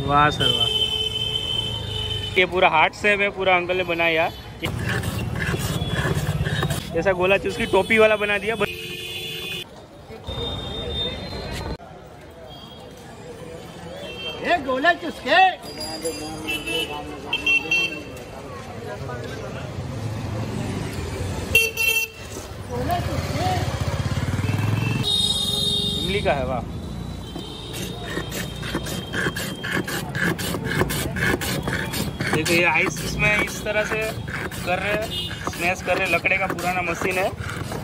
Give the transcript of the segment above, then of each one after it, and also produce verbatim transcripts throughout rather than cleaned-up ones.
वाह सर वाह, ये पूरा हार्ट शेप है, पूरा अंकल ने बनाया। ऐसा गोला उसकी टोपी वाला बना दिया। ये गोला चुसके इमली का है। वाह, देखो ये आइस इसमें इस तरह से कर रहे हैं, स्मैश कर रहे हैं। लकड़े का पुराना मशीन है।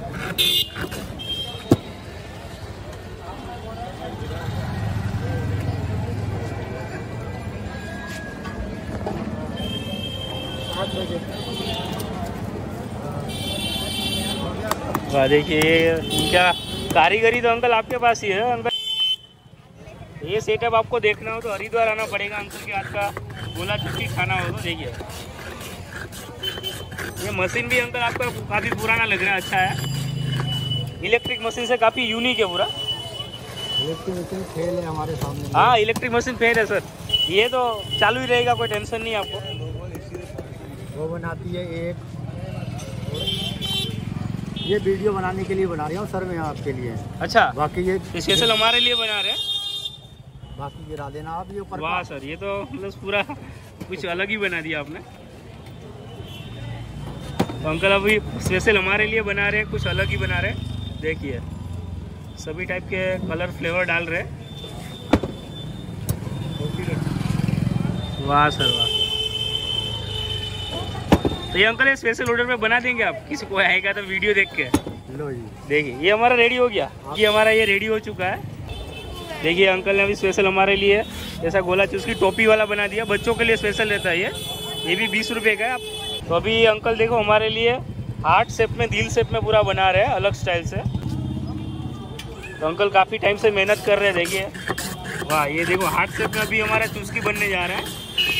वाह, देखिए क्या कारीगरी तो अंकल आपके पास ही है अंकल। ये सेटअप आपको देखना हो तो हरिद्वार आना पड़ेगा। अंकल के हाथ का गोला चुटकी खाना हो तो देखिए। ये मशीन भी अंकल आपका काफ़ी पुराना लग रहा है, अच्छा है। इलेक्ट्रिक मशीन से काफ़ी यूनिक है पूरा। इलेक्ट्रिक मशीन फेल है हमारे सामने। हाँ, इलेक्ट्रिक मशीन फेल है सर। ये तो चालू ही रहेगा, कोई टेंशन नहीं आपको। वो बनाती है एक, ये वीडियो बनाने के लिए बना रही हूँ सर मैं आपके लिए। अच्छा, बाकी ये स्पेशल हमारे लिए बना रहे हैं। बाकी गिरा देना आप ये ऊपर। वाह सर, ये तो मतलब पूरा कुछ अलग ही बना दिया आपने। तो अंकल अभी स्पेशल हमारे लिए बना रहे हैं, कुछ अलग ही बना रहे हैं। देखिए सभी टाइप के कलर फ्लेवर डाल रहे हैं। वाह सर वाह, तो ये अंकल ये स्पेशल ऑर्डर में बना देंगे आप, किसी को आएगा तो वीडियो देख के। लो जी, देखिए ये हमारा रेडी हो गया। ये हमारा ये रेडी हो चुका है। देखिए अंकल ने अभी स्पेशल हमारे लिए ऐसा गोला उसकी टोपी वाला बना दिया। बच्चों के लिए स्पेशल रहता है ये ये भी बीस रुपये का है। आप तो अभी अंकल देखो हमारे लिए हार्ट शेप में, दिल शेप में पूरा बना रहे हैं अलग स्टाइल से। तो अंकल काफ़ी टाइम से मेहनत कर रहे हैं। देखिए वाह, ये देखो हार्ट शेप में अभी हमारा चुस्की बनने जा रहा है।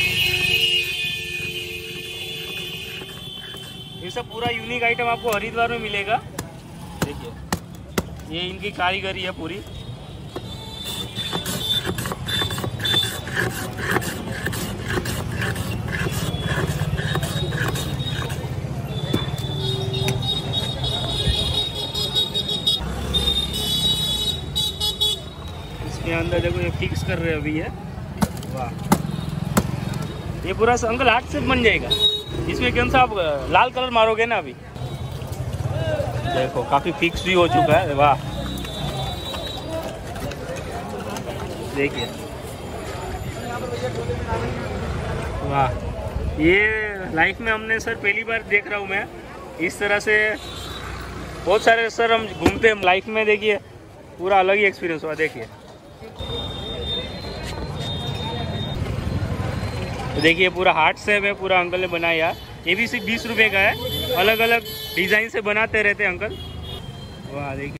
ये सब पूरा यूनिक आइटम आपको हरिद्वार में मिलेगा। देखिए ये इनकी कारीगरी है पूरी। इसके अंदर देखो ये फिक्स कर रहे हैं अभी। ये वाह, ये पूरा अंकल हाथ से बन जाएगा। इसमें कौन सा आप लाल कलर मारोगे ना अभी। देखो काफी फिक्स भी हो चुका है। वाह, देखिए वाह, ये लाइफ में हमने सर पहली बार देख रहा हूँ मैं इस तरह से। बहुत सारे सर हम घूमते हैं लाइफ में, देखिए पूरा अलग ही एक्सपीरियंस हुआ। देखिए तो देखिए पूरा हार्ट शेप है, पूरा अंकल ने बनाया। ये भी सिर्फ बीस रुपए का है। अलग अलग डिजाइन से बनाते रहते हैं अंकल। वाह देखिए।